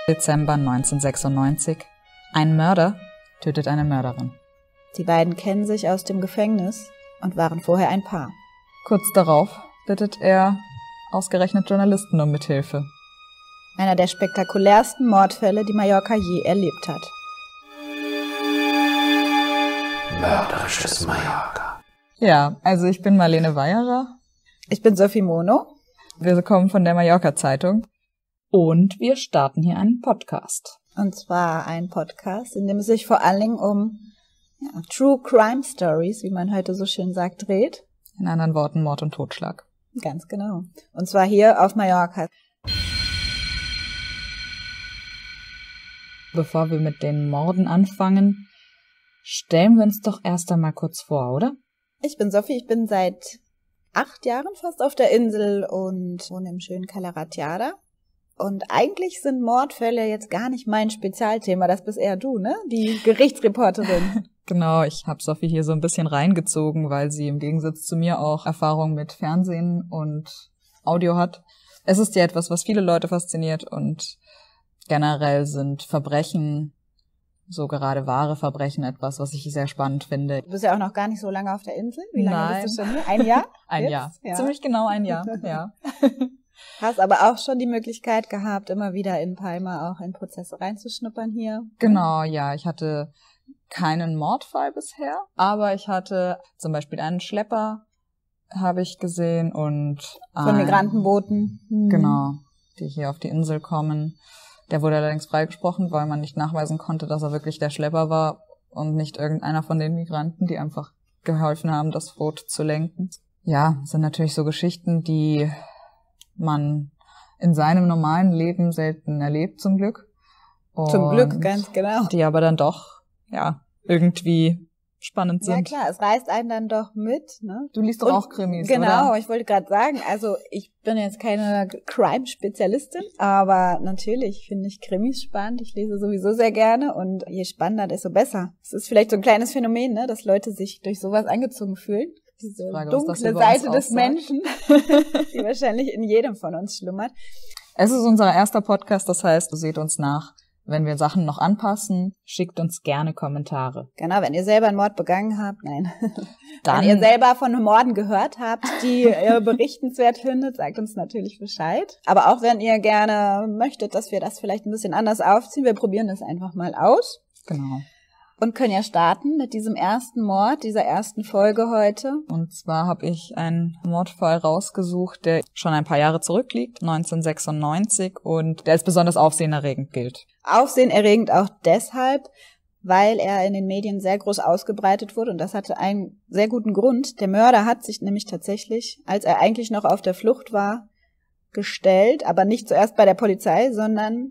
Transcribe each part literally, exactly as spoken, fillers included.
Dezember neunzehnhundertsechsundneunzig. Ein Mörder tötet eine Mörderin. Die beiden kennen sich aus dem Gefängnis und waren vorher ein Paar. Kurz darauf bittet er ausgerechnet Journalisten um Mithilfe. Einer der spektakulärsten Mordfälle, die Mallorca je erlebt hat. Mörderisches Mallorca. Ja, also ich bin Marlene Weyerer. Ich bin Sophie Mono. Wir kommen von der Mallorca-Zeitung. Und wir starten hier einen Podcast. Und zwar ein Podcast, in dem es sich vor allen Dingen um ja, True Crime Stories, wie man heute so schön sagt, dreht. In anderen Worten Mord und Totschlag. Ganz genau. Und zwar hier auf Mallorca. Bevor wir mit den Morden anfangen, stellen wir uns doch erst einmal kurz vor, oder? Ich bin Sophie, ich bin seit acht Jahren fast auf der Insel und wohne im schönen Cala Ratjada. Und eigentlich sind Mordfälle jetzt gar nicht mein Spezialthema, das bist eher du, ne? Die Gerichtsreporterin. Genau, ich habe Sophie hier so ein bisschen reingezogen, weil sie im Gegensatz zu mir auch Erfahrung mit Fernsehen und Audio hat. Es ist ja etwas, was viele Leute fasziniert und generell sind Verbrechen, so gerade wahre Verbrechen, etwas, was ich sehr spannend finde. Du bist ja auch noch gar nicht so lange auf der Insel. Wie lange Nein. bist du schon hier? Ein Jahr? Ein Jetzt? Jahr. Ja. Ziemlich genau ein Jahr, ja. Hast aber auch schon die Möglichkeit gehabt, immer wieder in Palma auch in Prozesse reinzuschnuppern hier. Genau, ja. Ich hatte keinen Mordfall bisher, aber ich hatte zum Beispiel einen Schlepper, habe ich gesehen, und Von ein, Migrantenbooten. Hm. Genau, die hier auf die Insel kommen. Der wurde allerdings freigesprochen, weil man nicht nachweisen konnte, dass er wirklich der Schlepper war und nicht irgendeiner von den Migranten, die einfach geholfen haben, das Boot zu lenken. Ja, sind natürlich so Geschichten, die man in seinem normalen Leben selten erlebt, zum Glück. Und Zum Glück, ganz genau. die aber dann doch, ja, irgendwie spannend sind. Ja klar, es reißt einen dann doch mit, ne? Du liest doch Und auch Krimis, genau, oder? ich wollte gerade sagen, also ich bin jetzt keine Crime-Spezialistin, aber natürlich finde ich Krimis spannend. Ich lese sowieso sehr gerne und je spannender, desto besser. Es ist vielleicht so ein kleines Phänomen, ne, dass Leute sich durch sowas angezogen fühlen. Diese Frage, was das dunkle über uns Seite des aussagt. Menschen, die wahrscheinlich in jedem von uns schlummert. Es ist unser erster Podcast, das heißt, seht uns nach. Wenn wir Sachen noch anpassen, schickt uns gerne Kommentare. Genau, wenn ihr selber einen Mord begangen habt, nein. Dann, wenn ihr selber von Morden gehört habt, die ihr berichtenswert findet, sagt uns natürlich Bescheid. Aber auch wenn ihr gerne möchtet, dass wir das vielleicht ein bisschen anders aufziehen, wir probieren das einfach mal aus. Genau. Und können ja starten mit diesem ersten Mord, dieser ersten Folge heute. Und zwar habe ich einen Mordfall rausgesucht, der schon ein paar Jahre zurückliegt, neunzehnhundertsechsundneunzig, und der als besonders aufsehenerregend gilt. Aufsehenerregend auch deshalb, weil er in den Medien sehr groß ausgebreitet wurde, und das hatte einen sehr guten Grund. Der Mörder hat sich nämlich tatsächlich, als er eigentlich noch auf der Flucht war, gestellt, aber nicht zuerst bei der Polizei, sondern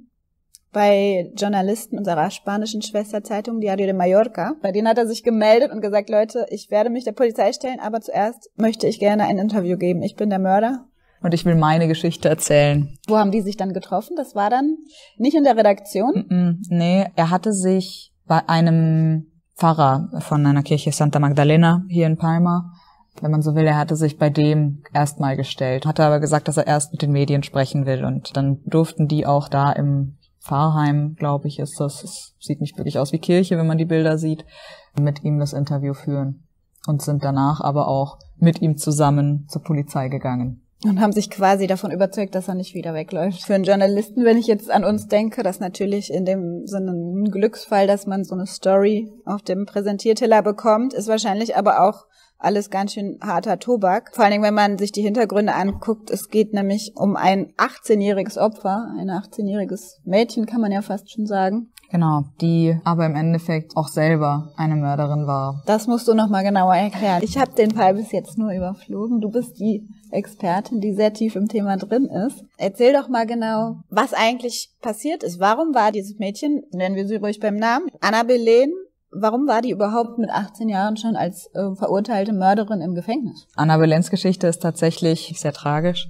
bei Journalisten unserer spanischen Schwesterzeitung Diario de Mallorca. Bei denen hat er sich gemeldet und gesagt, Leute, ich werde mich der Polizei stellen, aber zuerst möchte ich gerne ein Interview geben. Ich bin der Mörder. Und ich will meine Geschichte erzählen. Wo haben die sich dann getroffen? Das war dann nicht in der Redaktion? Mm-mm, nee, er hatte sich bei einem Pfarrer von einer Kirche Santa Magdalena hier in Palma, wenn man so will, er hatte sich bei dem erstmal gestellt, hatte aber gesagt, dass er erst mit den Medien sprechen will, und dann durften die auch da im Pfarrheim, glaube ich, ist das. Es sieht nicht wirklich aus wie Kirche, wenn man die Bilder sieht, mit ihm das Interview führen und sind danach aber auch mit ihm zusammen zur Polizei gegangen. Und haben sich quasi davon überzeugt, dass er nicht wieder wegläuft. Für einen Journalisten, wenn ich jetzt an uns denke, das ist natürlich in dem Sinne ein Glücksfall, dass man so eine Story auf dem Präsentierteller bekommt, ist wahrscheinlich aber auch alles ganz schön harter Tobak. Vor allen Dingen, wenn man sich die Hintergründe anguckt. Es geht nämlich um ein achtzehnjähriges Opfer, ein achtzehnjähriges Mädchen, kann man ja fast schon sagen. Genau, die aber im Endeffekt auch selber eine Mörderin war. Das musst du noch mal genauer erklären. Ich habe den Fall bis jetzt nur überflogen. Du bist die Expertin, die sehr tief im Thema drin ist. Erzähl doch mal genau, was eigentlich passiert ist. Warum war dieses Mädchen, nennen wir sie ruhig beim Namen, Ana Belén, warum war die überhaupt mit achtzehn Jahren schon als äh, verurteilte Mörderin im Gefängnis? Ana Beléns Geschichte ist tatsächlich sehr tragisch.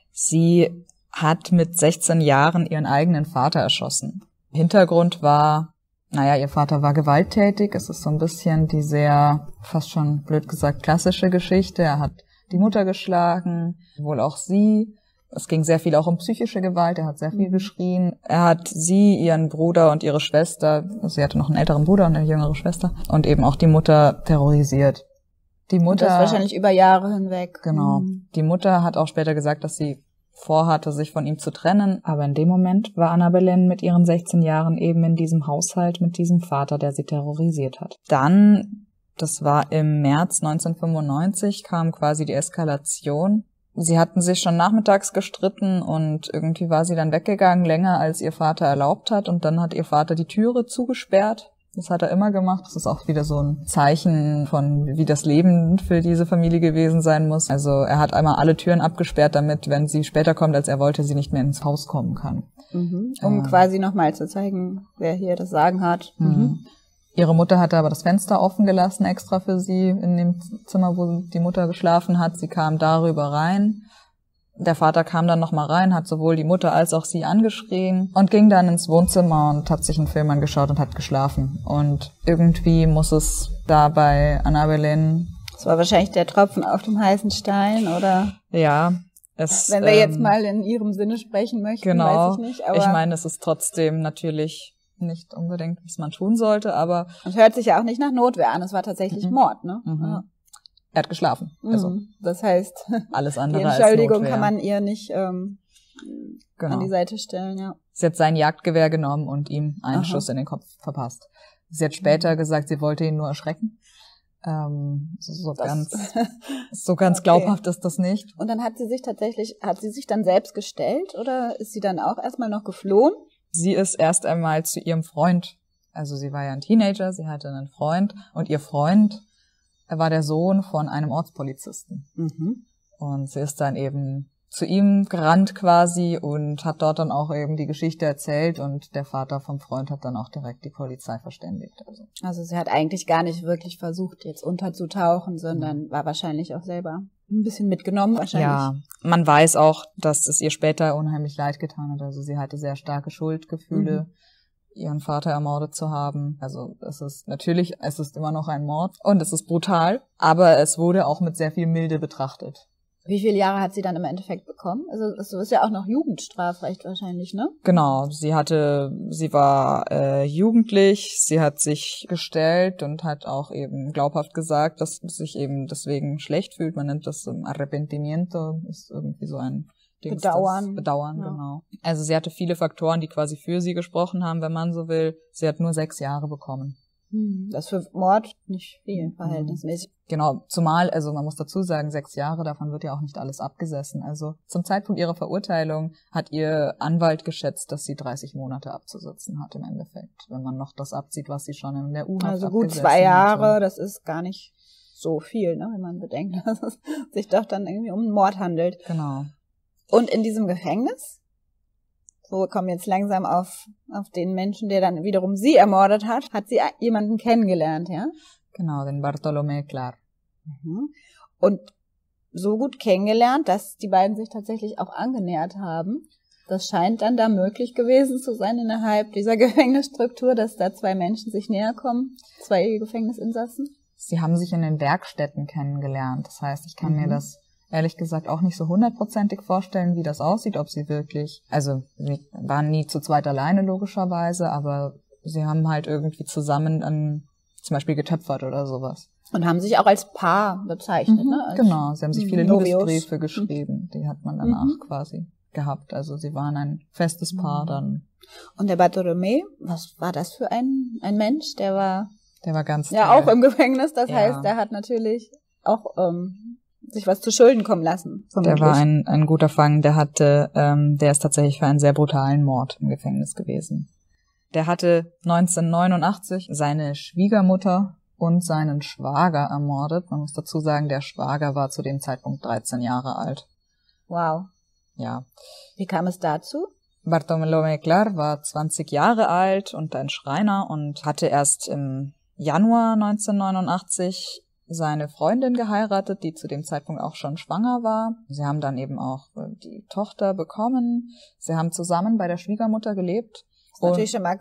Sie hat mit sechzehn Jahren ihren eigenen Vater erschossen. Hintergrund war, naja, ihr Vater war gewalttätig. Es ist so ein bisschen die sehr, fast schon blöd gesagt, klassische Geschichte. Er hat die Mutter geschlagen, wohl auch sie. Es ging sehr viel auch um psychische Gewalt. Er hat sehr viel geschrien. Er hat sie, ihren Bruder und ihre Schwester, also sie hatte noch einen älteren Bruder und eine jüngere Schwester, und eben auch die Mutter terrorisiert. Die Mutter, und das wahrscheinlich über Jahre hinweg. Genau. Mhm. Die Mutter hat auch später gesagt, dass sie vorhatte, sich von ihm zu trennen. Aber in dem Moment war Ana Belén mit ihren sechzehn Jahren eben in diesem Haushalt mit diesem Vater, der sie terrorisiert hat. Dann, das war im März neunzehnhundertfünfundneunzig, kam quasi die Eskalation. Sie hatten sich schon nachmittags gestritten und irgendwie war sie dann weggegangen, länger als ihr Vater erlaubt hat. Und dann hat ihr Vater die Türe zugesperrt. Das hat er immer gemacht. Das ist auch wieder so ein Zeichen von, wie das Leben für diese Familie gewesen sein muss. Also er hat einmal alle Türen abgesperrt, damit, wenn sie später kommt, als er wollte, sie nicht mehr ins Haus kommen kann. Mhm. Um äh, quasi nochmal zu zeigen, wer hier das Sagen hat. Mhm. Mhm. Ihre Mutter hatte aber das Fenster offen gelassen, extra für sie, in dem Zimmer, wo die Mutter geschlafen hat. Sie kam darüber rein. Der Vater kam dann nochmal rein, hat sowohl die Mutter als auch sie angeschrien und ging dann ins Wohnzimmer und hat sich einen Film angeschaut und hat geschlafen. Und irgendwie muss es da bei Ana Belén... Das war wahrscheinlich der Tropfen auf dem heißen Stein, oder? Ja. Es, Wenn wir ähm, jetzt mal in ihrem Sinne sprechen möchten, genau, weiß ich nicht. Aber ich meine, es ist trotzdem natürlich nicht unbedingt, was man tun sollte, aber... Es hört sich ja auch nicht nach Notwehr an, es war tatsächlich mhm. Mord, ne? Mhm. Ja. Er hat geschlafen. Also mhm. Das heißt, alles andere die Entschuldigung als Notwehr. kann man ihr nicht ähm, genau. an die Seite stellen, ja. Sie hat sein Jagdgewehr genommen und ihm einen Aha. Schuss in den Kopf verpasst. Sie hat später gesagt, sie wollte ihn nur erschrecken. Ähm, so, so ganz, so ganz okay. glaubhaft ist das nicht. Und dann hat sie sich tatsächlich, hat sie sich dann selbst gestellt oder ist sie dann auch erstmal noch geflohen? Sie ist erst einmal zu ihrem Freund, also sie war ja ein Teenager, sie hatte einen Freund und ihr Freund war der Sohn von einem Ortspolizisten. Mhm. Und sie ist dann eben zu ihm gerannt quasi und hat dort dann auch eben die Geschichte erzählt und der Vater vom Freund hat dann auch direkt die Polizei verständigt. Also, also sie hat eigentlich gar nicht wirklich versucht, jetzt unterzutauchen, sondern war wahrscheinlich auch selber ein bisschen mitgenommen wahrscheinlich. Ja, man weiß auch, dass es ihr später unheimlich leid getan hat. Also sie hatte sehr starke Schuldgefühle, mhm. ihren Vater ermordet zu haben. Also es ist natürlich, es ist immer noch ein Mord und es ist brutal, aber es wurde auch mit sehr viel Milde betrachtet. Wie viele Jahre hat sie dann im Endeffekt bekommen? Also es ist ja auch noch Jugendstrafrecht wahrscheinlich, ne? Genau, sie hatte, sie war äh, jugendlich, sie hat sich gestellt und hat auch eben glaubhaft gesagt, dass sie sich eben deswegen schlecht fühlt. Man nennt das um, Arrepentimiento, ist irgendwie so ein Dings, Bedauern. Bedauern, ja. genau. Also sie hatte viele Faktoren, die quasi für sie gesprochen haben, wenn man so will. Sie hat nur sechs Jahre bekommen. Das ist für Mord nicht viel, verhältnismäßig. Genau, zumal, also man muss dazu sagen, sechs Jahre, davon wird ja auch nicht alles abgesessen. Also zum Zeitpunkt ihrer Verurteilung hat ihr Anwalt geschätzt, dass sie dreißig Monate abzusitzen hat im Endeffekt, wenn man noch das abzieht, was sie schon in der U-Haft also gut abgesessen zwei Jahre, hatte. Das ist gar nicht so viel, ne, wenn man bedenkt, dass es sich doch dann irgendwie um einen Mord handelt. Genau. Und in diesem Gefängnis? So, wir kommen jetzt langsam auf, auf den Menschen, der dann wiederum sie ermordet hat. Hat sie jemanden kennengelernt, ja? Genau, den Bartolomé Clar. Mhm. Und so gut kennengelernt, dass die beiden sich tatsächlich auch angenähert haben. Das scheint dann da möglich gewesen zu sein innerhalb dieser Gefängnisstruktur, dass da zwei Menschen sich näher kommen, zwei Gefängnisinsassen. Sie haben sich in den Werkstätten kennengelernt. Das heißt, ich kann mhm. mir das ehrlich gesagt auch nicht so hundertprozentig vorstellen, wie das aussieht, ob sie wirklich, also sie waren nie zu zweit alleine logischerweise, aber sie haben halt irgendwie zusammen an, zum Beispiel getöpfert oder sowas. Und haben sich auch als Paar bezeichnet, mhm, ne? Als genau, sie haben sich viele Novios. Liebesbriefe geschrieben, die hat man danach mhm. quasi gehabt. Also sie waren ein festes Paar dann. Und der Bartolomé, was war das für ein, ein Mensch? Der war, der war ganz ja toll. Auch im Gefängnis, das ja. heißt, der hat natürlich auch ähm, sich was zu Schulden kommen lassen. Der war ein, ein guter Fang, der hatte, ähm, der ist tatsächlich für einen sehr brutalen Mord im Gefängnis gewesen. Der hatte neunzehnhundertneunundachtzig seine Schwiegermutter und seinen Schwager ermordet. Man muss dazu sagen, der Schwager war zu dem Zeitpunkt dreizehn Jahre alt. Wow. Ja. Wie kam es dazu? Bartolomé Clar war zwanzig Jahre alt und ein Schreiner und hatte erst im Januar neunzehnhundertneunundachtzig seine Freundin geheiratet, die zu dem Zeitpunkt auch schon schwanger war. Sie haben dann eben auch die Tochter bekommen. Sie haben zusammen bei der Schwiegermutter gelebt. Das ist natürlich schon mal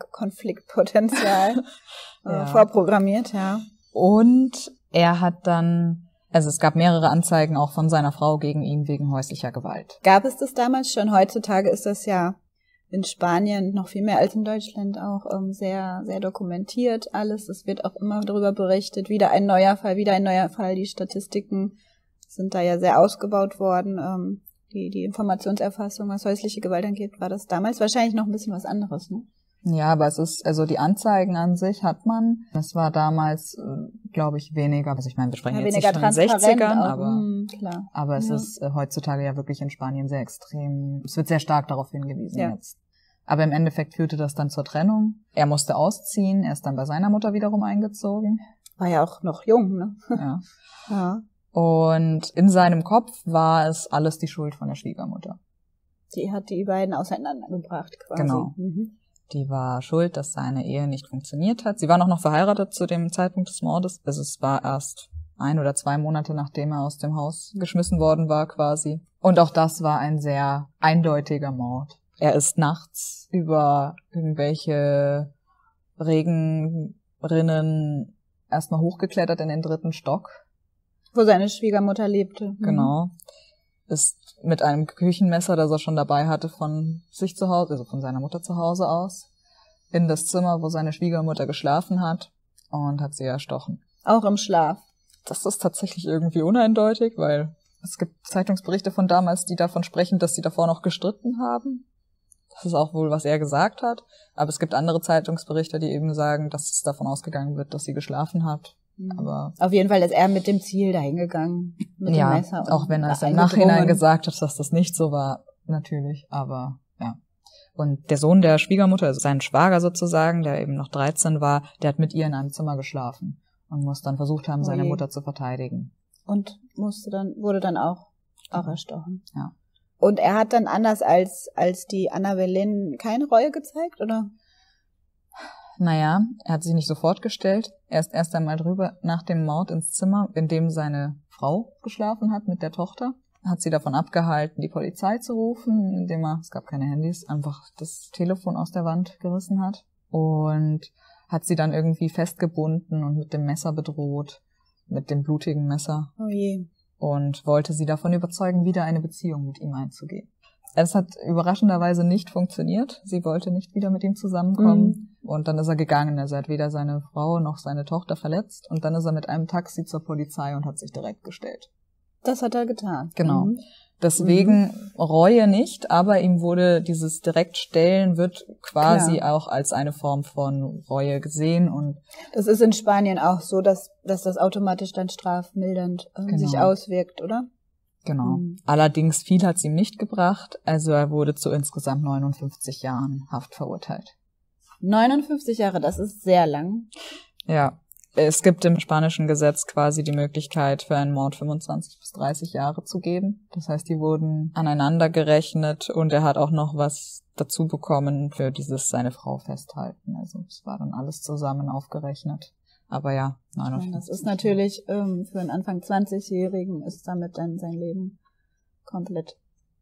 Konfliktpotenzial ja. vorprogrammiert, ja. Und er hat dann Also es gab mehrere Anzeigen auch von seiner Frau gegen ihn wegen häuslicher Gewalt. Gab es das damals schon? Heutzutage ist das ja in Spanien noch viel mehr als in Deutschland auch ähm, sehr, sehr dokumentiert alles. Es wird auch immer darüber berichtet. Wieder ein neuer Fall, wieder ein neuer Fall. Die Statistiken sind da ja sehr ausgebaut worden. Ähm, die, die Informationserfassung, was häusliche Gewalt angeht, war das damals wahrscheinlich noch ein bisschen was anderes, ne? Ja, aber es ist, also die Anzeigen an sich hat man. Das war damals, glaube ich, weniger. Also ich meine, wir sprechen Ja, jetzt weniger nicht von den sechzigern, auch, aber, mh, klar. aber es Ja. ist äh, heutzutage ja wirklich in Spanien sehr extrem. Es wird sehr stark darauf hingewiesen Ja. jetzt. Aber im Endeffekt führte das dann zur Trennung. Er musste ausziehen, er ist dann bei seiner Mutter wiederum eingezogen. War ja auch noch jung, ne? Ja. Ja. Und in seinem Kopf war es alles die Schuld von der Schwiegermutter. Die hat die beiden auseinandergebracht quasi. Genau. Mhm. Die war schuld, dass seine Ehe nicht funktioniert hat. Sie war noch noch verheiratet zu dem Zeitpunkt des Mordes. Also es war erst ein oder zwei Monate, nachdem er aus dem Haus geschmissen worden war quasi. Und auch das war ein sehr eindeutiger Mord. Er ist nachts über irgendwelche Regenrinnen erstmal hochgeklettert in den dritten Stock. Wo seine Schwiegermutter lebte. Mhm. Genau. Ist mit einem Küchenmesser, das er schon dabei hatte, von sich zu Hause, also von seiner Mutter zu Hause aus, in das Zimmer, wo seine Schwiegermutter geschlafen hat, und hat sie erstochen. Auch im Schlaf. Das ist tatsächlich irgendwie uneindeutig, weil es gibt Zeitungsberichte von damals, die davon sprechen, dass sie davor noch gestritten haben. Das ist auch wohl, was er gesagt hat. Aber es gibt andere Zeitungsberichte, die eben sagen, dass es davon ausgegangen wird, dass sie geschlafen hat. Aber auf jeden Fall ist er mit dem Ziel dahingegangen, mit ja, dem Messer. Und auch wenn er es im eingedrungen. Nachhinein gesagt hat, dass das nicht so war, natürlich, aber ja. Und der Sohn der Schwiegermutter, also sein Schwager sozusagen, der eben noch dreizehn war, der hat mit ihr in einem Zimmer geschlafen und muss dann versucht haben, seine Oje. Mutter zu verteidigen. Und musste dann, wurde dann auch, auch erstochen. Ja. Und er hat dann anders als, als die Ana Belén keine Reue gezeigt, oder? Naja, er hat sich nicht sofort gestellt. Er ist erst einmal drüber nach dem Mord ins Zimmer, in dem seine Frau geschlafen hat mit der Tochter. Hat sie davon abgehalten, die Polizei zu rufen, indem er, es gab keine Handys, einfach das Telefon aus der Wand gerissen hat. Und hat sie dann irgendwie festgebunden und mit dem Messer bedroht, mit dem blutigen Messer. Oh je. Und wollte sie davon überzeugen, wieder eine Beziehung mit ihm einzugehen. Es hat überraschenderweise nicht funktioniert. Sie wollte nicht wieder mit ihm zusammenkommen. Mhm. Und dann ist er gegangen. Also er hat weder seine Frau noch seine Tochter verletzt. Und dann ist er mit einem Taxi zur Polizei und hat sich direkt gestellt. Das hat er getan. Genau. Mhm. Deswegen mhm. Reue nicht, aber ihm wurde dieses Direktstellen wird quasi Klar. auch als eine Form von Reue gesehen. Und das ist in Spanien auch so, dass, dass das automatisch dann strafmildernd äh, genau. sich auswirkt, oder? Genau. Mhm. Allerdings viel hat es ihm nicht gebracht. Also er wurde zu insgesamt neunundfünfzig Jahren Haft verurteilt. neunundfünfzig Jahre, das ist sehr lang. Ja. Es gibt im spanischen Gesetz quasi die Möglichkeit, für einen Mord fünfundzwanzig bis dreißig Jahre zu geben. Das heißt, die wurden aneinander gerechnet und er hat auch noch was dazu bekommen für dieses seine Frau festhalten. Also es war dann alles zusammen aufgerechnet. Aber ja, neunundfünfzig. Das ist natürlich ähm, für einen Anfang zwanzigjährigen ist damit dann sein Leben komplett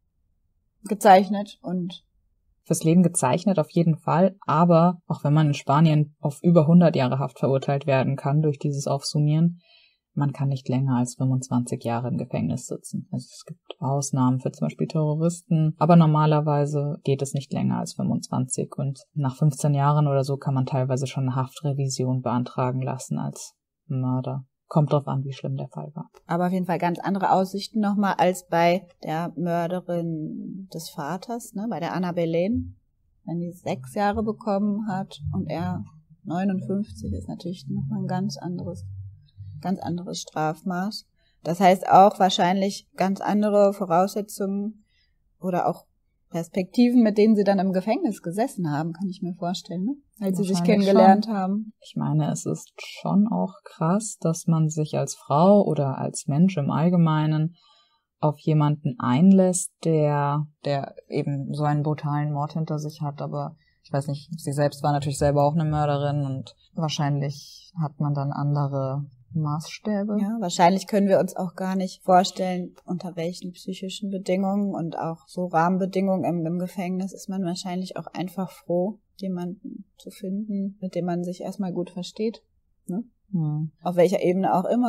gezeichnet und fürs Leben gezeichnet auf jeden Fall, aber auch wenn man in Spanien auf über hundert Jahre Haft verurteilt werden kann durch dieses Aufsummieren, man kann nicht länger als fünfundzwanzig Jahre im Gefängnis sitzen. Also es gibt Ausnahmen für zum Beispiel Terroristen, aber normalerweise geht es nicht länger als fünfundzwanzig und nach fünfzehn Jahren oder so kann man teilweise schon eine Haftrevision beantragen lassen als Mörder. Kommt drauf an, wie schlimm der Fall war. Aber auf jeden Fall ganz andere Aussichten nochmal als bei der Mörderin des Vaters, ne, bei der Ana Belén. Wenn die sechs Jahre bekommen hat und er neunundfünfzig, ist natürlich nochmal ein ganz anderes, ganz anderes Strafmaß. Das heißt auch wahrscheinlich ganz andere Voraussetzungen oder auch Perspektiven, mit denen sie dann im Gefängnis gesessen haben, kann ich mir vorstellen, ne? Als sie sich kennengelernt schon. haben. Ich meine, es ist schon auch krass, dass man sich als Frau oder als Mensch im Allgemeinen auf jemanden einlässt, der, der eben so einen brutalen Mord hinter sich hat. Aber ich weiß nicht, sie selbst war natürlich selber auch eine Mörderin und wahrscheinlich hat man dann andere Maßstäbe. Ja, wahrscheinlich können wir uns auch gar nicht vorstellen, unter welchen psychischen Bedingungen und auch so Rahmenbedingungen im, im Gefängnis ist man wahrscheinlich auch einfach froh, jemanden zu finden, mit dem man sich erstmal gut versteht. Ne? Hm. Auf welcher Ebene auch immer.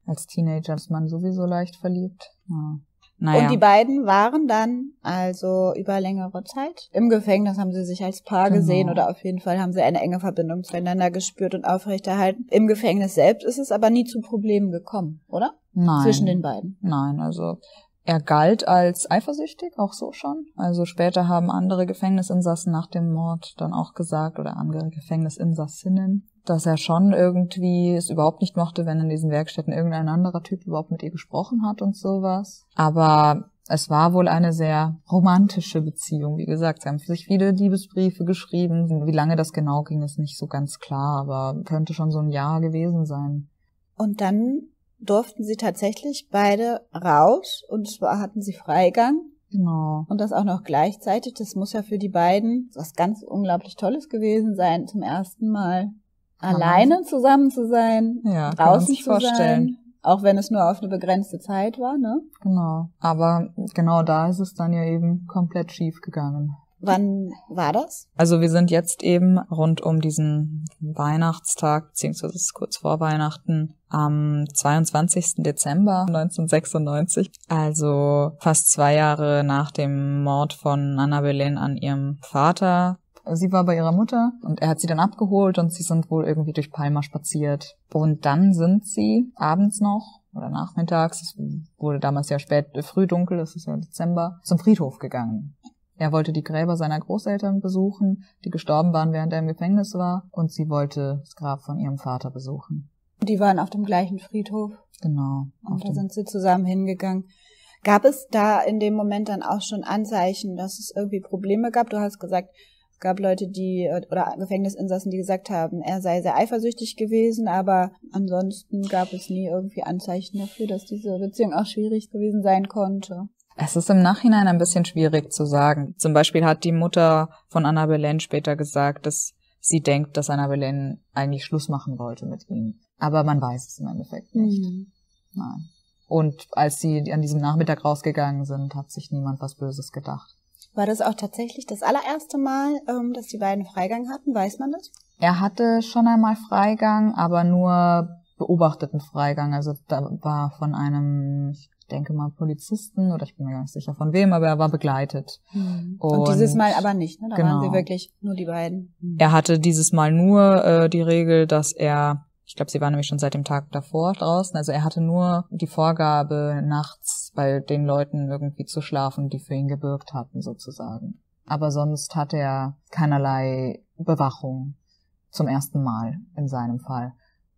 Als Teenager ist man sowieso leicht verliebt. Ja. Naja. Und die beiden waren dann also über längere Zeit im Gefängnis, haben sie sich als Paar Genau. gesehen oder auf jeden Fall haben sie eine enge Verbindung zueinander gespürt und aufrechterhalten. Im Gefängnis selbst ist es aber nie zu Problemen gekommen, oder? Nein. Zwischen den beiden. Nein, also er galt als eifersüchtig, auch so schon. Also später haben andere Gefängnisinsassen nach dem Mord dann auch gesagt, oder andere Gefängnisinsassinnen, dass er schon irgendwie es überhaupt nicht mochte, wenn in diesen Werkstätten irgendein anderer Typ überhaupt mit ihr gesprochen hat und sowas. Aber es war wohl eine sehr romantische Beziehung. Wie gesagt, sie haben sich viele Liebesbriefe geschrieben. Wie lange das genau ging, ist nicht so ganz klar, aber könnte schon so ein Jahr gewesen sein. Und dann durften sie tatsächlich beide raus und zwar hatten sie Freigang. Genau. Und das auch noch gleichzeitig. Das muss ja für die beiden was ganz unglaublich Tolles gewesen sein, zum ersten Mal alleine zusammen zu sein, ja, draußen zu vorstellen. sein, auch wenn es nur auf eine begrenzte Zeit war, ne? Genau. Aber genau da ist es dann ja eben komplett schief gegangen. Wann war das? Also wir sind jetzt eben rund um diesen Weihnachtstag, beziehungsweise es ist kurz vor Weihnachten, am zweiundzwanzigsten Dezember neunzehnhundertsechsundneunzig, also fast zwei Jahre nach dem Mord von Ana Belén an ihrem Vater. Sie war bei ihrer Mutter und er hat sie dann abgeholt und sie sind wohl irgendwie durch Palma spaziert. Und dann sind sie abends noch oder nachmittags, es wurde damals ja spät, früh dunkel, das ist ja Dezember, zum Friedhof gegangen. Er wollte die Gräber seiner Großeltern besuchen, die gestorben waren, während er im Gefängnis war, und sie wollte das Grab von ihrem Vater besuchen. Die waren auf dem gleichen Friedhof. Genau. Und da sind sie zusammen hingegangen. Gab es da in dem Moment dann auch schon Anzeichen, dass es irgendwie Probleme gab? Du hast gesagt, es gab Leute, die, oder Gefängnisinsassen, die gesagt haben, er sei sehr eifersüchtig gewesen, aber ansonsten gab es nie irgendwie Anzeichen dafür, dass diese Beziehung auch schwierig gewesen sein konnte. Es ist im Nachhinein ein bisschen schwierig zu sagen. Zum Beispiel hat die Mutter von Ana Belén später gesagt, dass sie denkt, dass Ana Belén eigentlich Schluss machen wollte mit ihm. Aber man weiß es im Endeffekt nicht. Mhm. Nein. Und als sie an diesem Nachmittag rausgegangen sind, hat sich niemand was Böses gedacht. War das auch tatsächlich das allererste Mal, dass die beiden Freigang hatten? Weiß man das? Er hatte schon einmal Freigang, aber nur beobachteten Freigang. Also da war von einem, ich denke mal, Polizisten, oder ich bin mir gar nicht sicher von wem, aber er war begleitet. Mhm. Und, und dieses Mal aber nicht, ne? Da genau. waren sie wirklich nur die beiden. Mhm. Er hatte dieses Mal nur äh, die Regel, dass er, ich glaube, sie war nämlich schon seit dem Tag davor draußen, also er hatte nur die Vorgabe, nachts bei den Leuten irgendwie zu schlafen, die für ihn gebürgt hatten, sozusagen. Aber sonst hatte er keinerlei Bewachung zum ersten Mal in seinem Fall.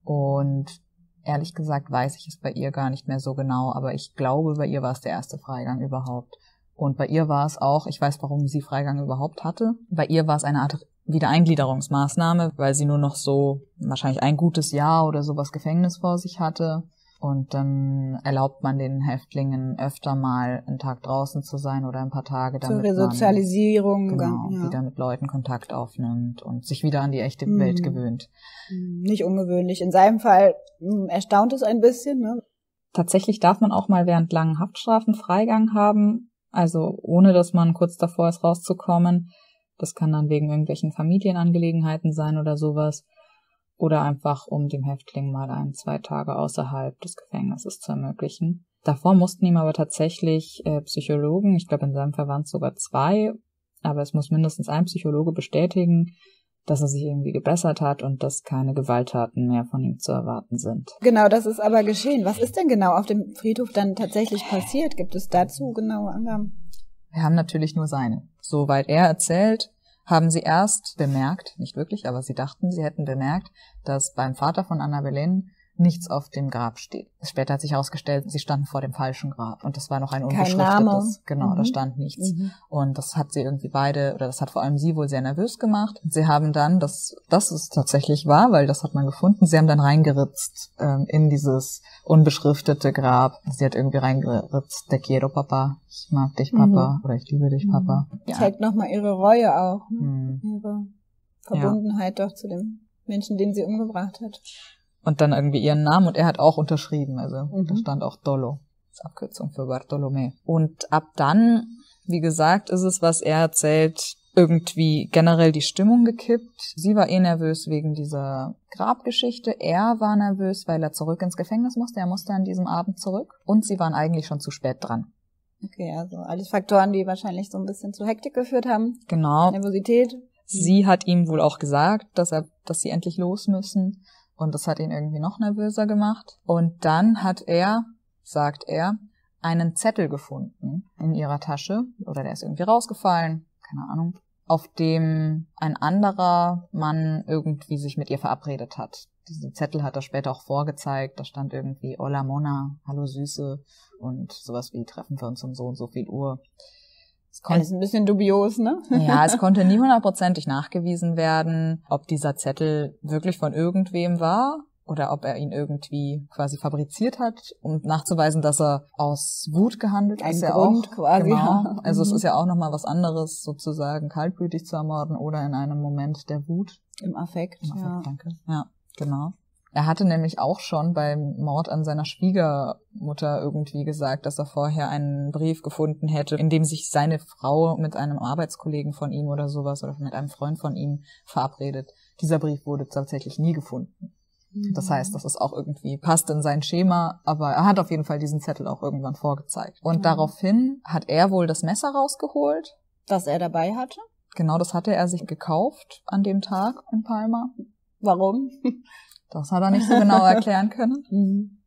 Und ehrlich gesagt weiß ich es bei ihr gar nicht mehr so genau, aber ich glaube, bei ihr war es der erste Freigang überhaupt. Und bei ihr war es auch, ich weiß, warum sie Freigang überhaupt hatte, bei ihr war es eine Art Wiedereingliederungsmaßnahme, weil sie nur noch so wahrscheinlich ein gutes Jahr oder sowas Gefängnis vor sich hatte. Und dann erlaubt man den Häftlingen öfter mal einen Tag draußen zu sein oder ein paar Tage, damit zur Resozialisierung, man genau, ja. wieder mit Leuten Kontakt aufnimmt und sich wieder an die echte mhm. Welt gewöhnt. Nicht ungewöhnlich. In seinem Fall erstaunt es ein bisschen, ne? Tatsächlich darf man auch mal während langen Haftstrafen Freigang haben, also ohne, dass man kurz davor ist, rauszukommen. Das kann dann wegen irgendwelchen Familienangelegenheiten sein oder sowas. Oder einfach, um dem Häftling mal ein, zwei Tage außerhalb des Gefängnisses zu ermöglichen. Davor mussten ihm aber tatsächlich äh, Psychologen, ich glaube in seinem Fall waren es sogar zwei, aber es muss mindestens ein Psychologe bestätigen, dass er sich irgendwie gebessert hat und dass keine Gewalttaten mehr von ihm zu erwarten sind. Genau, das ist aber geschehen. Was ist denn genau auf dem Friedhof dann tatsächlich passiert? Gibt es dazu genaue Angaben? Wir haben natürlich nur seine. Soweit er erzählt, haben sie erst bemerkt, nicht wirklich, aber sie dachten, sie hätten bemerkt, dass beim Vater von Ana Belén nichts auf dem Grab steht. Später hat sich herausgestellt, sie standen vor dem falschen Grab und das war noch ein unbeschriftetes. Genau, mhm. da stand nichts. Mhm. Und das hat sie irgendwie beide, oder das hat vor allem sie wohl sehr nervös gemacht. Und sie haben dann, das das ist tatsächlich wahr, weil das hat man gefunden, sie haben dann reingeritzt ähm, in dieses unbeschriftete Grab. Sie hat irgendwie reingeritzt, te quiero, Papa, ich mag dich, Papa, mhm. oder ich liebe dich, Papa. Mhm. Ja. Zeigt nochmal ihre Reue auch, ne? mhm. ihre Verbundenheit ja. doch zu dem Menschen, den sie umgebracht hat. Und dann irgendwie ihren Namen und er hat auch unterschrieben, also mhm. da stand auch Dolo, das ist Abkürzung für Bartolomé. Und ab dann, wie gesagt, ist es, was er erzählt, irgendwie generell die Stimmung gekippt. Sie war eh nervös wegen dieser Grabgeschichte. Er war nervös, weil er zurück ins Gefängnis musste. Er musste an diesem Abend zurück. Und sie waren eigentlich schon zu spät dran. Okay, also alles Faktoren, die wahrscheinlich so ein bisschen zu Hektik geführt haben. Genau. Nervosität. Sie hat ihm wohl auch gesagt, dass er, dass sie endlich los müssen. Und das hat ihn irgendwie noch nervöser gemacht. Und dann hat er, sagt er, einen Zettel gefunden in ihrer Tasche. Oder der ist irgendwie rausgefallen. Keine Ahnung. Auf dem ein anderer Mann irgendwie sich mit ihr verabredet hat. Diesen Zettel hat er später auch vorgezeigt. Da stand irgendwie Hola Mona, hallo Süße und sowas wie treffen wir uns um so und so viel Uhr. Es kon- Alles ein bisschen dubios, ne? Ja, es konnte nie hundertprozentig nachgewiesen werden, ob dieser Zettel wirklich von irgendwem war oder ob er ihn irgendwie quasi fabriziert hat, um nachzuweisen, dass er aus Wut gehandelt Ein ist. Ein Grund ja auch, quasi. Genau. Also es ist ja auch nochmal was anderes, sozusagen kaltblütig zu ermorden oder in einem Moment der Wut. Im Affekt. Im Affekt, ja. Danke. Ja, genau. Er hatte nämlich auch schon beim Mord an seiner Schwiegermutter irgendwie gesagt, dass er vorher einen Brief gefunden hätte, in dem sich seine Frau mit einem Arbeitskollegen von ihm oder sowas oder mit einem Freund von ihm verabredet. Dieser Brief wurde tatsächlich nie gefunden. Mhm. Das heißt, das ist auch irgendwie, passt in sein Schema, aber er hat auf jeden Fall diesen Zettel auch irgendwann vorgezeigt. Und mhm. daraufhin hat er wohl das Messer rausgeholt. Das er dabei hatte? Genau, das hatte er sich gekauft an dem Tag in Palma. Warum? Das hat er nicht so genau erklären können. Mhm.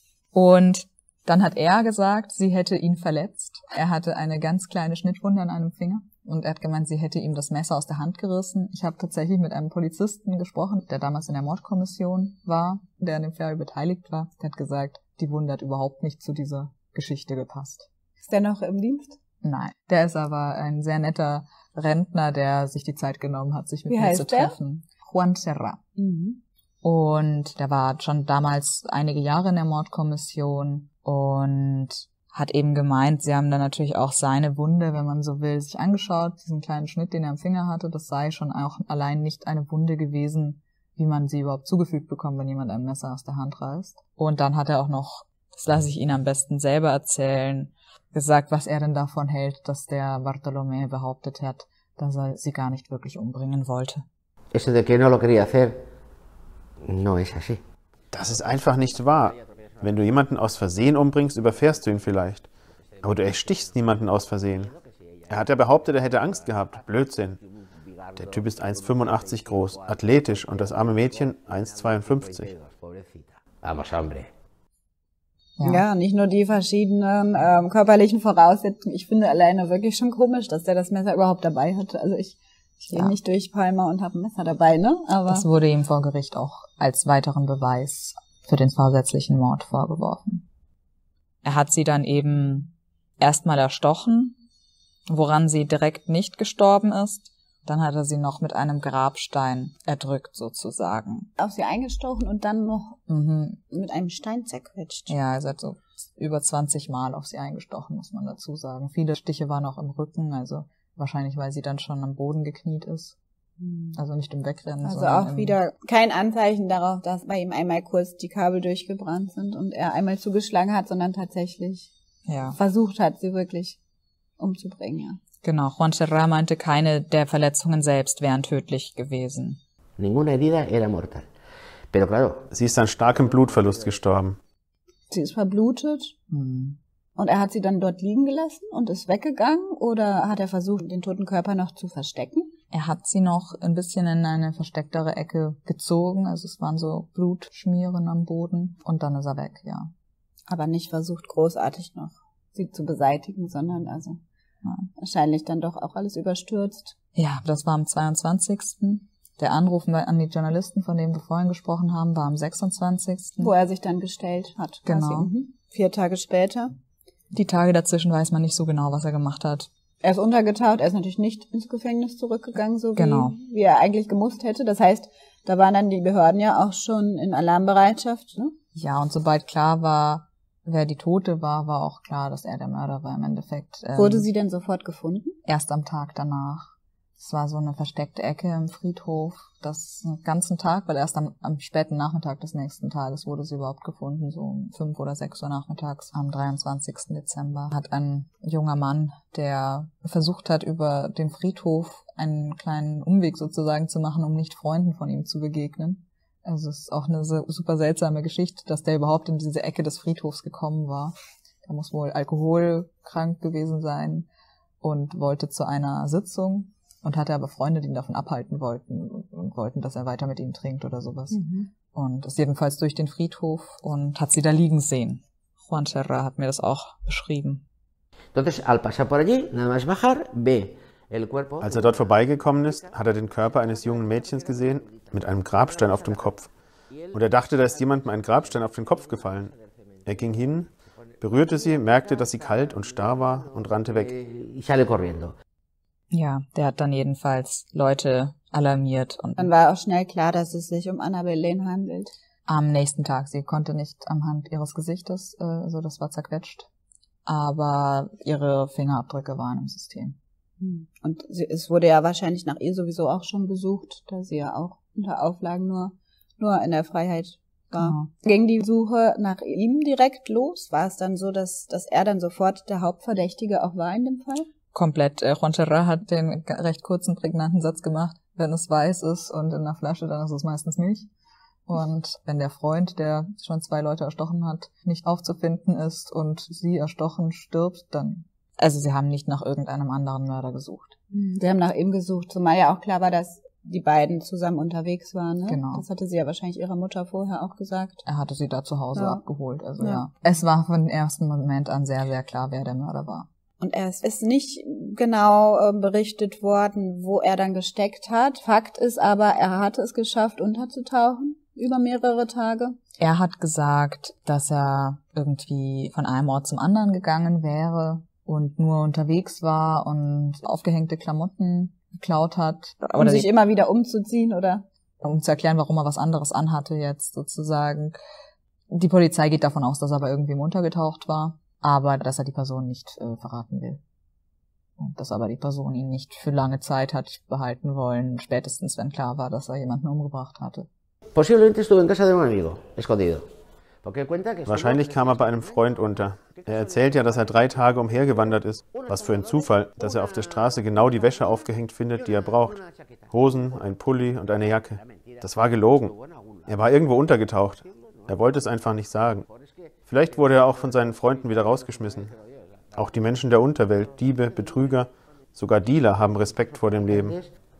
Und dann hat er gesagt, sie hätte ihn verletzt. Er hatte eine ganz kleine Schnittwunde an einem Finger. Und er hat gemeint, sie hätte ihm das Messer aus der Hand gerissen. Ich habe tatsächlich mit einem Polizisten gesprochen, der damals in der Mordkommission war, der an dem Fall beteiligt war. Der hat gesagt, die Wunde hat überhaupt nicht zu dieser Geschichte gepasst. Ist der noch im Dienst? Nein. Der ist aber ein sehr netter Rentner, der sich die Zeit genommen hat, sich mit Wie mir heißt zu treffen. Der? Juan Serra. Mhm. Und der war schon damals einige Jahre in der Mordkommission und hat eben gemeint, sie haben dann natürlich auch seine Wunde, wenn man so will, sich angeschaut, diesen kleinen Schnitt, den er am Finger hatte, das sei schon auch allein nicht eine Wunde gewesen, wie man sie überhaupt zugefügt bekommt, wenn jemand ein Messer aus der Hand reißt. Und dann hat er auch noch, das lasse ich Ihnen am besten selber erzählen, gesagt, was er denn davon hält, dass der Bartolomé behauptet hat, dass er sie gar nicht wirklich umbringen wollte. Eso de que no lo quería hacer. No es así. Das ist einfach nicht wahr. Wenn du jemanden aus Versehen umbringst, überfährst du ihn vielleicht. Aber du erstichst niemanden aus Versehen. Er hat ja behauptet, er hätte Angst gehabt. Blödsinn. Der Typ ist eins Komma fünfundachtzig groß, athletisch und das arme Mädchen eins Komma zweiundfünfzig. Vamos, hombre. Ja. ja, nicht nur die verschiedenen ähm, körperlichen Voraussetzungen. Ich finde alleine wirklich schon komisch, dass der das Messer überhaupt dabei hatte. Also ich Ich gehe ja. nicht durch Palma und habe ein Messer dabei, ne? Aber das wurde ihm vor Gericht auch als weiteren Beweis für den vorsätzlichen Mord vorgeworfen. Er hat sie dann eben erstmal erstochen, woran sie direkt nicht gestorben ist. Dann hat er sie noch mit einem Grabstein erdrückt sozusagen. Auf sie eingestochen und dann noch mhm. mit einem Stein zerquetscht. Ja, er hat so über zwanzig Mal auf sie eingestochen, muss man dazu sagen. Viele Stiche waren auch im Rücken, also wahrscheinlich, weil sie dann schon am Boden gekniet ist. Also nicht im Wegrennen. Also auch wieder kein Anzeichen darauf, dass bei ihm einmal kurz die Kabel durchgebrannt sind und er einmal zugeschlagen hat, sondern tatsächlich ja. versucht hat, sie wirklich umzubringen. Ja. Genau, Juan Serra meinte, keine der Verletzungen selbst wären tödlich gewesen. Ninguna herida era mortal. Pero claro. Sie ist an starkem Blutverlust gestorben. Sie ist verblutet. Hm. Und er hat sie dann dort liegen gelassen und ist weggegangen? Oder hat er versucht, den toten Körper noch zu verstecken? Er hat sie noch ein bisschen in eine verstecktere Ecke gezogen. Also es waren so Blutschmieren am Boden. Und dann ist er weg, ja. Aber nicht versucht, großartig noch sie zu beseitigen, sondern also ja. wahrscheinlich dann doch auch alles überstürzt. Ja, das war am zweiundzwanzigsten Der Anruf an die Journalisten, von dem wir vorhin gesprochen haben, war am sechsundzwanzigsten Wo er sich dann gestellt hat. Genau. Mhm. Vier Tage später. Die Tage dazwischen weiß man nicht so genau, was er gemacht hat. Er ist untergetaucht, er ist natürlich nicht ins Gefängnis zurückgegangen, so wie, genau. wie er eigentlich gemusst hätte. Das heißt, da waren dann die Behörden ja auch schon in Alarmbereitschaft, ne? Ja, und sobald klar war, wer die Tote war, war auch klar, dass er der Mörder war im Endeffekt. Ähm, Wurde sie denn sofort gefunden? Erst am Tag danach. Es war so eine versteckte Ecke im Friedhof. Das den ganzen Tag, weil erst am, am späten Nachmittag des nächsten Tages wurde sie überhaupt gefunden, so um fünf oder sechs Uhr nachmittags. Am dreiundzwanzigsten Dezember hat ein junger Mann, der versucht hat, über den Friedhof einen kleinen Umweg sozusagen zu machen, um nicht Freunden von ihm zu begegnen. Also es ist auch eine super seltsame Geschichte, dass der überhaupt in diese Ecke des Friedhofs gekommen war. Der muss wohl alkoholkrank gewesen sein und wollte zu einer Sitzung und hatte aber Freunde, die ihn davon abhalten wollten und wollten, dass er weiter mit ihnen trinkt oder sowas. Mhm. Und ist jedenfalls durch den Friedhof und hat sie da liegen sehen. Juan Serra hat mir das auch beschrieben. Entonces, al pasar por allí, nada más bajar, ve el cuerpo. Als er dort vorbeigekommen ist, hat er den Körper eines jungen Mädchens gesehen mit einem Grabstein auf dem Kopf. Und er dachte, da ist jemandem ein Grabstein auf den Kopf gefallen. Er ging hin, berührte sie, merkte, dass sie kalt und starr war und rannte weg. Y sale corriendo. Ja, der hat dann jedenfalls Leute alarmiert. Und dann war auch schnell klar, dass es sich um Annabel Lane handelt. Am nächsten Tag, sie konnte nicht anhand ihres Gesichtes, äh, also das war zerquetscht, aber ihre Fingerabdrücke waren im System. Und sie, es wurde ja wahrscheinlich nach ihr sowieso auch schon gesucht, da sie ja auch unter Auflagen nur, nur in der Freiheit war. Genau. Ging die Suche nach ihm direkt los? War es dann so, dass, dass er dann sofort der Hauptverdächtige auch war in dem Fall? Komplett. Äh, Juan Serra hat den recht kurzen, prägnanten Satz gemacht, wenn es weiß ist und in der Flasche, dann ist es meistens Milch. Und wenn der Freund, der schon zwei Leute erstochen hat, nicht aufzufinden ist und sie erstochen stirbt, dann... Also sie haben nicht nach irgendeinem anderen Mörder gesucht. Sie haben nach ihm gesucht, zumal ja auch klar war, dass die beiden zusammen unterwegs waren. Ne? Genau. Das hatte sie ja wahrscheinlich ihrer Mutter vorher auch gesagt. Er hatte sie da zu Hause ja. abgeholt. Also ja. ja. Es war von dem ersten Moment an sehr, sehr klar, wer der Mörder war. Und es ist nicht genau äh, berichtet worden, wo er dann gesteckt hat. Fakt ist aber, er hatte es geschafft, unterzutauchen über mehrere Tage. Er hat gesagt, dass er irgendwie von einem Ort zum anderen gegangen wäre und nur unterwegs war und aufgehängte Klamotten geklaut hat. Um oder sich immer wieder umzuziehen, oder? Um zu erklären, warum er was anderes anhatte jetzt sozusagen. Die Polizei geht davon aus, dass er aber irgendwie untergetaucht war, aber dass er die Person nicht äh, verraten will. Und dass aber die Person ihn nicht für lange Zeit hat behalten wollen, spätestens wenn klar war, dass er jemanden umgebracht hatte. Posiblemente estuvo en casa de un amigo, escondido. Wahrscheinlich kam er bei einem Freund unter. Er erzählt ja, dass er drei Tage umhergewandert ist. Was für ein Zufall, dass er auf der Straße genau die Wäsche aufgehängt findet, die er braucht. Hosen, ein Pulli und eine Jacke. Das war gelogen. Er war irgendwo untergetaucht. Er wollte es einfach nicht sagen. Vielleicht wurde er auch von seinen Freunden wieder rausgeschmissen. Auch die Menschen der Unterwelt, Diebe, Betrüger, sogar Dealer haben Respekt vor dem Leben.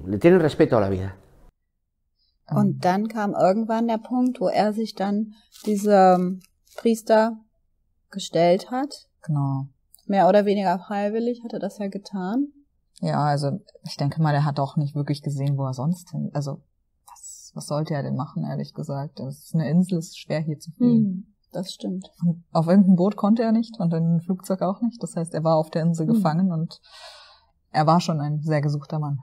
Und dann kam irgendwann der Punkt, wo er sich dann diesem Priester gestellt hat. Genau. Mehr oder weniger freiwillig hat er das ja getan. Ja, also ich denke mal, er hat auch nicht wirklich gesehen, wo er sonst hin. Also was, was sollte er denn machen, ehrlich gesagt? Das ist eine Insel, es ist schwer hier zu fliehen. Hm, das stimmt. Und auf irgendein Boot konnte er nicht und in ein Flugzeug auch nicht. Das heißt, er war auf der Insel hm. gefangen und er war schon ein sehr gesuchter Mann.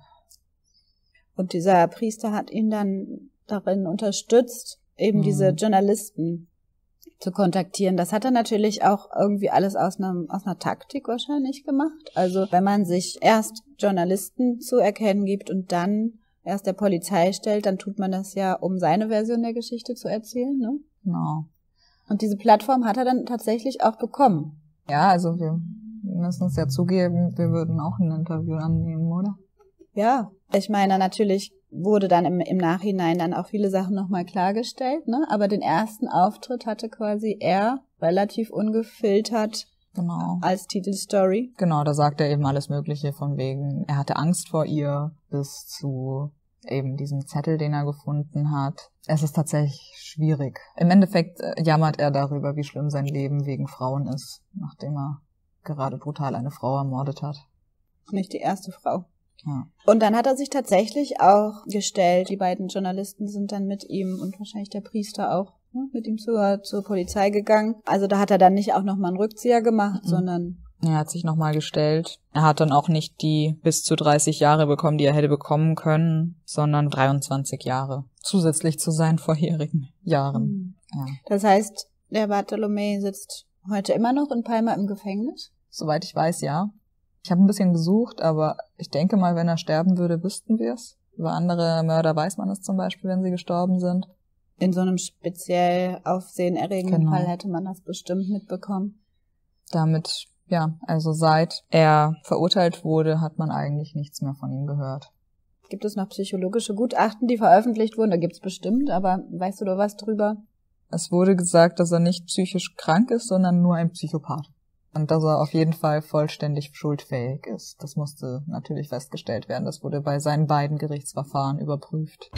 Und dieser Priester hat ihn dann darin unterstützt, eben mhm. diese Journalisten zu kontaktieren. Das hat er natürlich auch irgendwie alles aus einer, aus einer Taktik wahrscheinlich gemacht. Also wenn man sich erst Journalisten zu erkennen gibt und dann erst der Polizei stellt, dann tut man das ja, um seine Version der Geschichte zu erzählen, ne? Genau. Und diese Plattform hat er dann tatsächlich auch bekommen. Ja, also wir müssen uns ja zugeben, wir würden auch ein Interview annehmen, oder? Ja, ich meine, natürlich wurde dann im, im Nachhinein dann auch viele Sachen nochmal klargestellt, ne? Aber den ersten Auftritt hatte quasi er relativ ungefiltert genau. als Titelstory. Genau, da sagt er eben alles Mögliche von wegen, er hatte Angst vor ihr, bis zu eben diesem Zettel, den er gefunden hat. Es ist tatsächlich schwierig. Im Endeffekt äh, jammert er darüber, wie schlimm sein Leben wegen Frauen ist, nachdem er gerade brutal eine Frau ermordet hat. Nicht die erste Frau. Ja. Und dann hat er sich tatsächlich auch gestellt. Die beiden Journalisten sind dann mit ihm und wahrscheinlich der Priester auch ne, mit ihm zur, zur Polizei gegangen. Also da hat er dann nicht auch nochmal einen Rückzieher gemacht, mhm. sondern... Er hat sich nochmal gestellt. Er hat dann auch nicht die bis zu dreißig Jahre bekommen, die er hätte bekommen können, sondern dreiundzwanzig Jahre. Zusätzlich zu seinen vorherigen Jahren. Mhm. Ja. Das heißt, der Bartolomé sitzt heute immer noch in Palma im Gefängnis? Soweit ich weiß, ja. Ich habe ein bisschen gesucht, aber ich denke mal, wenn er sterben würde, wüssten wir es. Über andere Mörder weiß man es zum Beispiel, wenn sie gestorben sind. In so einem speziell aufsehenerregenden genau. Fall hätte man das bestimmt mitbekommen. Damit, ja, also seit er verurteilt wurde, hat man eigentlich nichts mehr von ihm gehört. Gibt es noch psychologische Gutachten, die veröffentlicht wurden? Da gibt's bestimmt, aber weißt du da was drüber? Es wurde gesagt, dass er nicht psychisch krank ist, sondern nur ein Psychopath. Und dass er auf jeden Fall vollständig schuldfähig ist. Das musste natürlich festgestellt werden. Das wurde bei seinen beiden Gerichtsverfahren überprüft.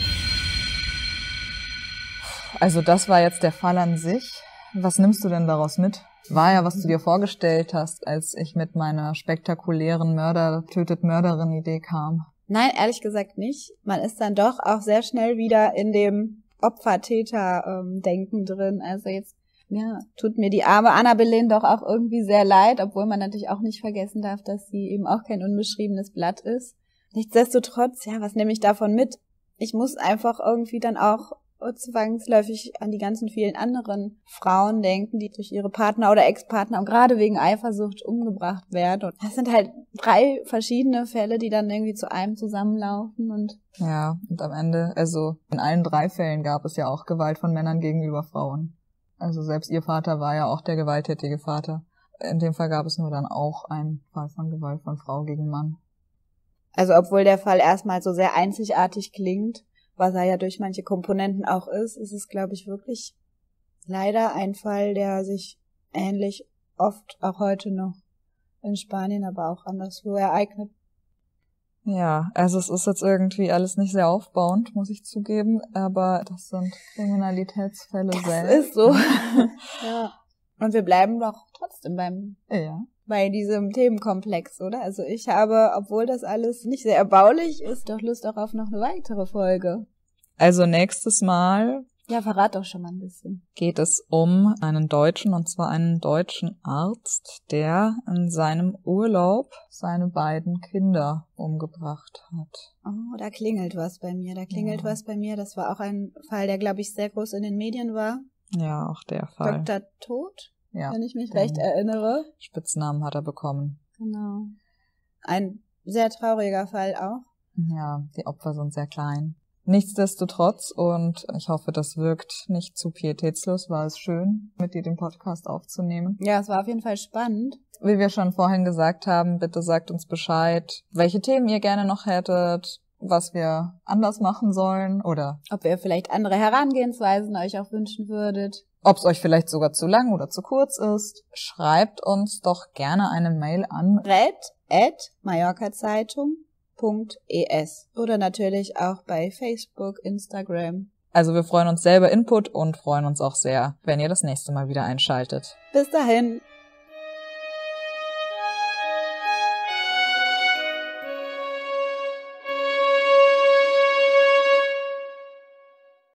Also das war jetzt der Fall an sich. Was nimmst du denn daraus mit? War ja, was du dir vorgestellt hast, als ich mit meiner spektakulären Mörder-tötet-Mörderin-Idee kam. Nein, ehrlich gesagt nicht. Man ist dann doch auch sehr schnell wieder in dem Opfer-Täter-Denken drin. Also jetzt, ja, tut mir die arme Anna Boleyn doch auch irgendwie sehr leid, obwohl man natürlich auch nicht vergessen darf, dass sie eben auch kein unbeschriebenes Blatt ist. Nichtsdestotrotz, ja, was nehme ich davon mit? Ich muss einfach irgendwie dann auch zwangsläufig an die ganzen vielen anderen Frauen denken, die durch ihre Partner oder Ex-Partner und gerade wegen Eifersucht umgebracht werden. Und das sind halt drei verschiedene Fälle, die dann irgendwie zu einem zusammenlaufen und ja, und am Ende, also in allen drei Fällen gab es ja auch Gewalt von Männern gegenüber Frauen. Also selbst ihr Vater war ja auch der gewalttätige Vater. In dem Fall gab es nur dann auch einen Fall von Gewalt von Frau gegen Mann. Also obwohl der Fall erstmal so sehr einzigartig klingt, was er ja durch manche Komponenten auch ist, ist es, glaube ich, wirklich leider ein Fall, der sich ähnlich oft auch heute noch in Spanien, aber auch anderswo ereignet. Ja, also es ist jetzt irgendwie alles nicht sehr aufbauend, muss ich zugeben, aber das sind Kriminalitätsfälle das selbst. Das ist so. Ja. Und wir bleiben doch trotzdem beim ja. bei diesem Themenkomplex, oder? Also ich habe, obwohl das alles nicht sehr erbaulich ist, doch Lust auch auf noch eine weitere Folge. Also nächstes Mal ja, verrat doch schon mal ein bisschen. Geht es um einen Deutschen, und zwar einen deutschen Arzt, der in seinem Urlaub seine beiden Kinder umgebracht hat. Oh, da klingelt was bei mir, da klingelt ja. was bei mir. Das war auch ein Fall, der, glaube ich, sehr groß in den Medien war. Ja, auch der Fall. Doktor Tod, ja, wenn ich mich recht erinnere. Spitznamen hat er bekommen. Genau. Ein sehr trauriger Fall auch. Ja, die Opfer sind sehr klein. Nichtsdestotrotz, und ich hoffe, das wirkt nicht zu pietätslos, war es schön, mit dir den Podcast aufzunehmen. Ja, es war auf jeden Fall spannend. Wie wir schon vorhin gesagt haben, bitte sagt uns Bescheid, welche Themen ihr gerne noch hättet, was wir anders machen sollen oder ob ihr vielleicht andere Herangehensweisen euch auch wünschen würdet. Ob es euch vielleicht sogar zu lang oder zu kurz ist. Schreibt uns doch gerne eine Mail an red at mallorcazeitung punkt es oder natürlich auch bei Facebook, Instagram. Also wir freuen uns selber Input und freuen uns auch sehr, wenn ihr das nächste Mal wieder einschaltet. Bis dahin.